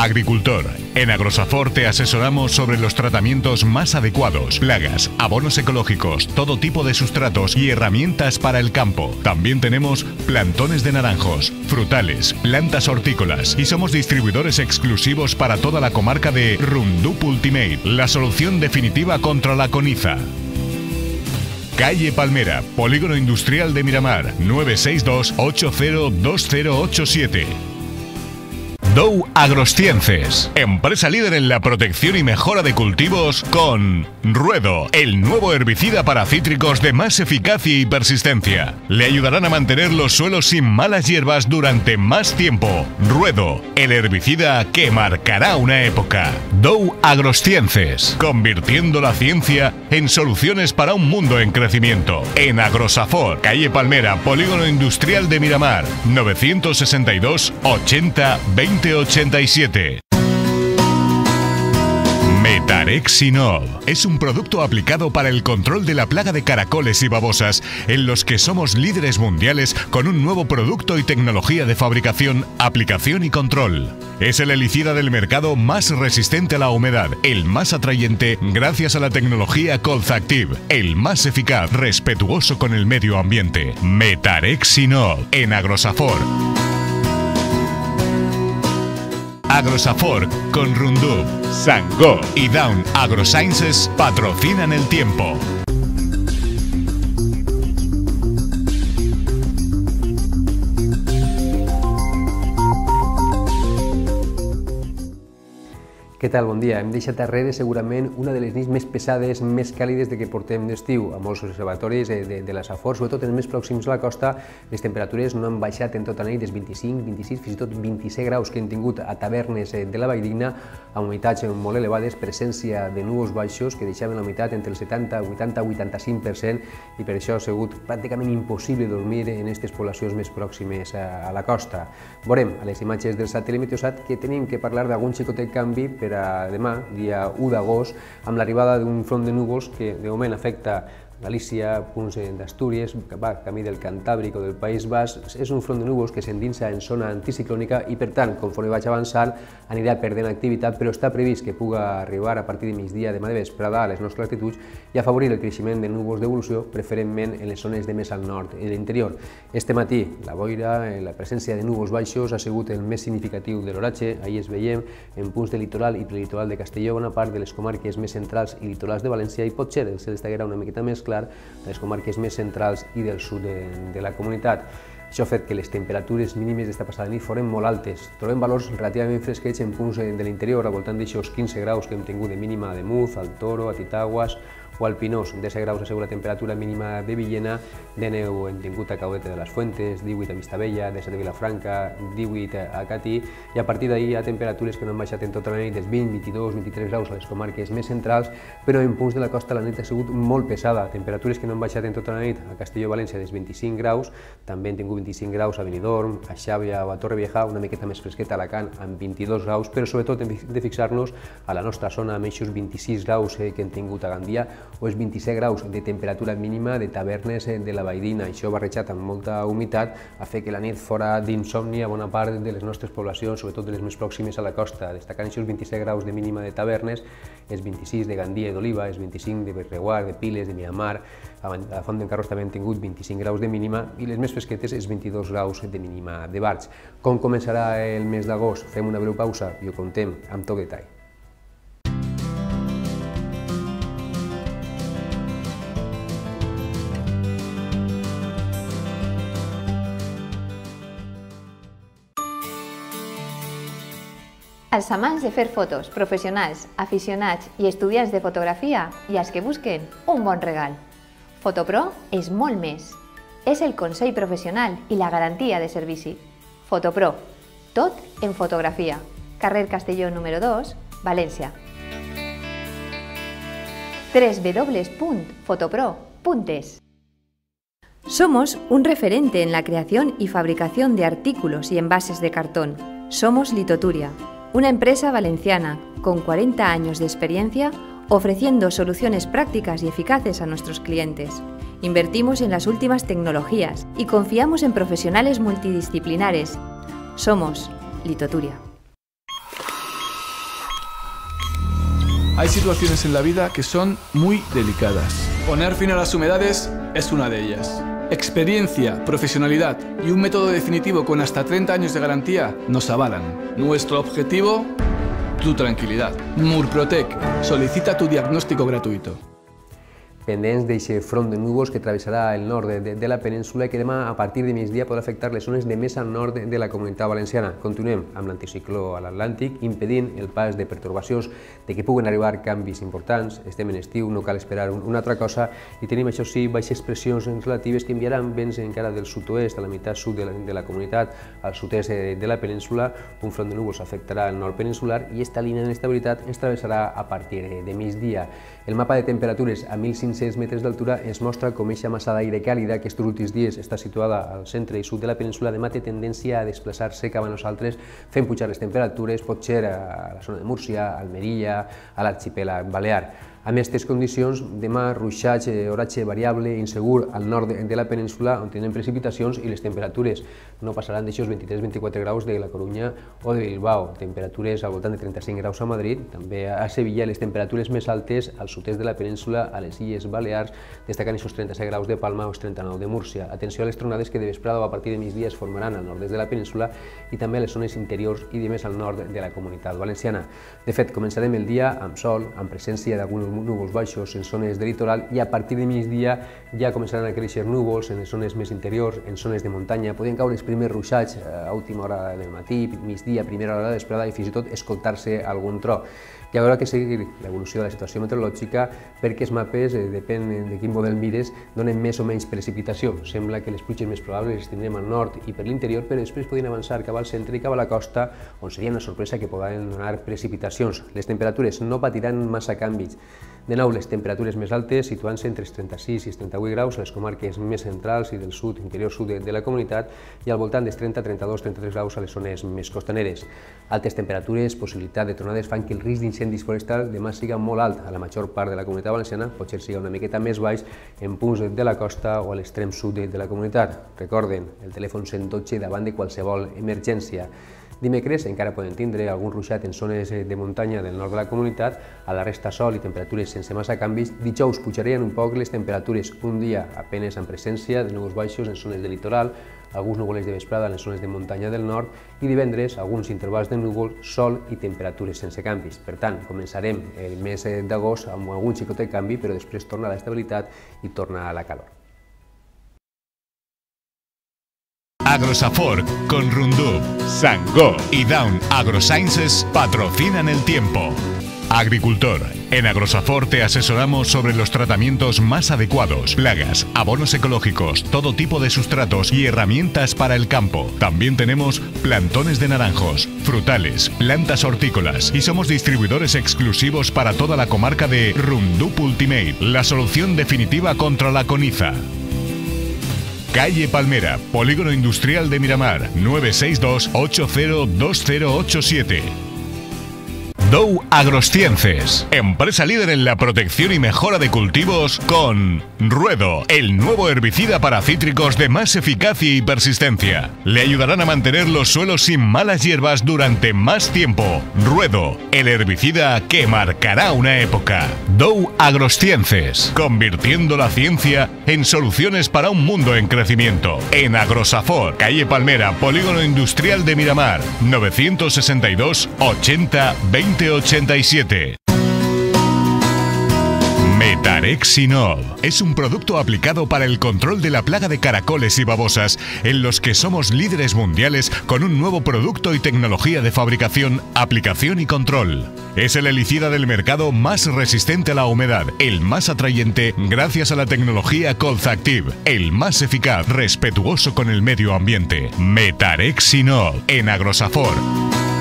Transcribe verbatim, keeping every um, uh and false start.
Agricultor. En Agrosafor te asesoramos sobre los tratamientos más adecuados, plagas, abonos ecológicos, todo tipo de sustratos y herramientas para el campo. También tenemos plantones de naranjos, frutales, plantas hortícolas y somos distribuidores exclusivos para toda la comarca de Rundup Ultimate, la solución definitiva contra la coniza. Calle Palmera, Polígono Industrial de Miramar, nueve seis dos, ocho cero dos cero ocho siete. Dow Agrosciences, empresa líder en la protección y mejora de cultivos con Ruedo, el nuevo herbicida para cítricos de más eficacia y persistencia. Le ayudarán a mantener los suelos sin malas hierbas durante más tiempo. Ruedo, el herbicida que marcará una época. Dow Agrosciences, convirtiendo la ciencia en soluciones para un mundo en crecimiento. En Agrosafor, calle Palmera, Polígono Industrial de Miramar, novecientos sesenta y dos, ochenta, veinte ochenta y siete. Metarexinol es un producto aplicado para el control de la plaga de caracoles y babosas, en los que somos líderes mundiales con un nuevo producto y tecnología de fabricación, aplicación y control. Es el herbicida del mercado más resistente a la humedad, el más atrayente gracias a la tecnología Colzactive, el más eficaz, respetuoso con el medio ambiente. Metarexinol en Agrosafor. Agrosafor con Rundup, Sangó y Down Agrosciences patrocinan el tiempo. Què tal? Bon dia. Hem deixat darrere segurament una de les nits més pesades, més càlides de que portem d'estiu. A molts observatoris de, de la Safor, sobretot en els més pròxims a la costa, les temperatures no han baixat en tota la nit dels vint-i-cinc, vint-i-sis, fins i tot vint-i-set graus que hem tingut a tavernes de la Valldigna, amb humitats molt elevades, presència de núvols baixos que deixaven la humitat entre el setanta, vuitanta, vuitanta-cinc per cent i per això ha sigut pràcticament impossible dormir en aquestes poblacions més pròximes a la costa. Veurem a les imatges del satèl·lit Meteosat que tenim que parlar d'algun xicotet canvi per a demà, dia u d'agost, amb l'arribada d'un front de núvols que de moment afecta Galícia, punts d'Astúries, va camí del Cantàbric o del País Basc. És un front de núvols que s'endinsa en zona anticiclònica i, per tant, conforme vaig avançant, anirà perdent activitat, però està previst que puga arribar a partir de migdia, demà de vesprada, a les nostres latituds i afavorir el creixement de núvols d'evolució, preferentment en les zones de més al nord i l'interior. Este matí, la boira, la presència de núvols baixos ha sigut el més significatiu de l'oratge. Ahir es veiem en punts de litoral i prelitoral de Castelló, bona part de les comarques més centrals i litorals de València, i potser el cel estaria una miqueta més clar a les comarques més centrals i del sud de, de la comunitat. Això ha fet que les temperatures mínimes d'esta passada nit foren molt altes. Trobem valors relativament fresquets en punts de l'interior, al voltant d'aixòs quinze graus que hem tingut de mínima a Demuz, al Toro, a Titaguas o al Pinós. disset graus ha sigut la temperatura mínima de Villena, dinou hem tingut a Caudete de les Fuentes, divuit a Vistabella, disset a Vilafranca, divuit a Catí, i a partir d'ahir hi ha temperatures que no han baixat en tota la nit, dels vint, vint-i-dos, vint-i-tres graus a les comarques més centrals, però en punts de la costa la nit ha sigut molt pesada, temperatures que no han baixat en tota la nit, a Castelló-València dels vint-i-cinc graus, també hem tingut vint-i-cinc graus a Benidorm, a Xàbia o a Torrevieja, una miqueta més fresqueta a Alacant amb vint-i-dos graus, però sobretot hem de fixar-nos a la nostra zona amb aquests vint-i-sis graus que hem tingut a Gandia o els vint-i-set graus de temperatura mínima de tavernes de la Valldigna. Això barrejat amb molta humitat ha fet que la nit fora d'insomni a bona part de les nostres poblacions, sobretot de les més pròximes a la costa, destacant aquests vint-i-set graus de mínima de tavernes, els vint-i-sis de Gandia i d'Oliva, els vint-i-cinc de Berreguar, de Piles, de Miramar, a Font d'en Carros també han tingut vint-i-cinc graus de mínima i les més fresquetes els vint-i-dos graus de mínima de Barx. Com començarà el mes d'agost? Fem una breu pausa i ho contem amb tot detall. Els amants de fer fotos, professionals, aficionats i estudiants de fotografia i els que busquen un bon regal. Fotopro és molt més. És el consell professional i la garantia de servici. Fotopro, tot en fotografia. Carrer Castelló número dos, València. doble u doble u doble u punt fotopro punt es. Somos un referente en la creación y fabricación de artículos y envases de cartón. Somos Litoturia, una empresa valenciana con cuarenta años de experiencia ofreciendo soluciones prácticas y eficaces a nuestros clientes. Invertimos en las últimas tecnologías y confiamos en profesionales multidisciplinares. Somos Litoturia. Hay situaciones en la vida que son muy delicadas. Poner fin a las humedades es una de ellas. Experiencia, profesionalidad y un método definitivo con hasta treinta años de garantía nos avalan. Nuestro objetivo, tu tranquilidad. Murprotec, solicita tu diagnóstico gratuito. Pendents d'aquest front de núvols que travessarà el nord de, de, de la península i que demà a partir de migdia podrà afectar les zones de més al nord de, de la Comunitat Valenciana. Continuem amb l'anticicló a l'Atlàntic, impedint el pas de pertorbacions, de que puguen arribar canvis importants. Estem en estiu, no cal esperar un, una altra cosa, i tenim, això sí, baixes pressions relatives que enviaran vents encara del sud-oest, a la meitat sud de la, de la comunitat, al sud-est de, de la península. Un front de núvols afectarà el nord peninsular i esta línia d'inestabilitat ens travessarà a partir de, de migdia. El mapa de temperatures a mil cinc-cents metres d'altura ens mostra com eixa massa d'aire càlida que aquests últims dies està situada al centre i sud de la península demà té tendència a desplaçar-se cap a nosaltres fent pujar les temperatures, pot ser a la zona de Múrcia, Almeria, a l'arxipèlag balear. Amb aquestes condicions, demà ruixatge, oratge variable, insegur al nord de la península on tenen precipitacions i les temperatures no passaran d'aixòs vint-i-tres a vint-i-quatre graus de la Corunya o de Bilbao, temperatures al voltant de trenta-cinc graus a Madrid, també a Sevilla les temperatures més altes al sud-est de la península, a les Illes Balears, destacant aquests trenta-set graus de Palma o els trenta-nou de Múrcia. Atenció a les tronades que de vesprada o a partir de migdia es formaran al nord-est de la península i també a les zones interiors i de més al nord de la Comunitat Valenciana. De fet, començarem el dia amb sol, amb presència d'alguns núvols baixos en zones de litoral i a partir de migdia ja començaran a créixer núvols en les zones més interiors, en zones de muntanya. Podien caure els primers ruixats a última hora del matí, migdia, primera hora de vesprada i fins i tot escoltar-se algun tro. Hi haurà que seguir l'evolució de la situació meteorològica perquè els mapes, eh, depèn de quin model mires, donen més o menys precipitació. Sembla que les pluges més probables les tindrem al nord i per l'interior, però després podien avançar cap al centre i cap a la costa, on seria una sorpresa que poden donar precipitacions. Les temperatures no patiran massa canvis. De nou, les temperatures més altes situant-se entre els trenta-sis i els trenta-vuit graus a les comarques més centrals i del sud, interior sud de, de la comunitat, i al voltant dels trenta, trenta-dos, trenta-tres graus a les zones més costaneres. Altes temperatures, possibilitat de tronades fan que el risc d'incendis forestals demà siga molt alt a la major part de la Comunitat Valenciana, potser siga una miqueta més baix en punts de la costa o a l'extrem sud de, de la comunitat. Recorden, el telèfon cent dotze davant de qualsevol emergència. Dimecres encara poden tindre algun ruixat en zones de muntanya del nord de la comunitat, a la resta sol i temperatures sense massa canvis. Dijous pujarien un poc les temperatures, un dia apenes amb presència de núvols baixos en zones de litoral, alguns nuvolets de vesprada en les zones de muntanya del nord i divendres alguns intervals de núvol, sol i temperatures sense canvis. Per tant, començarem el mes d'agost amb algun xicotet canvi, però després torna a l'estabilitat i torna a la calor. Agrosafor con Rundub, Sangó y Down AgroSciences patrocinan el tiempo. Agricultor, en Agrosafor te asesoramos sobre los tratamientos más adecuados, plagas, abonos ecológicos, todo tipo de sustratos y herramientas para el campo. También tenemos plantones de naranjos, frutales, plantas hortícolas y somos distribuidores exclusivos para toda la comarca de Rundub Ultimate, la solución definitiva contra la coniza. Calle Palmera, Polígono Industrial de Miramar, nueve seis dos, ocho cero dos cero ocho siete. Dow AgroSciences, empresa líder en la protección y mejora de cultivos con Ruedo, el nuevo herbicida para cítricos de más eficacia y persistencia. Le ayudarán a mantener los suelos sin malas hierbas durante más tiempo. Ruedo, el herbicida que marcará una época. Dow AgroSciences, convirtiendo la ciencia en soluciones para un mundo en crecimiento. En Agrosafor, calle Palmera, Polígono Industrial de Miramar, novecientos sesenta y dos, ochenta, veinte ochenta y siete. Metarexinol es un producto aplicado para el control de la plaga de caracoles y babosas, en los que somos líderes mundiales con un nuevo producto y tecnología de fabricación, aplicación y control. Es el herbicida del mercado más resistente a la humedad, el más atrayente gracias a la tecnología Colzactive, el más eficaz, respetuoso con el medio ambiente. Metarexinol en Agrosafor.